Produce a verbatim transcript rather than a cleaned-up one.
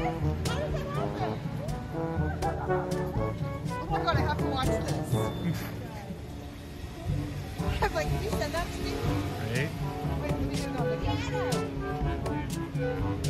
Oh my god, I have to watch this. I'm like, can you send that to me? Right? Wait, let me do it on the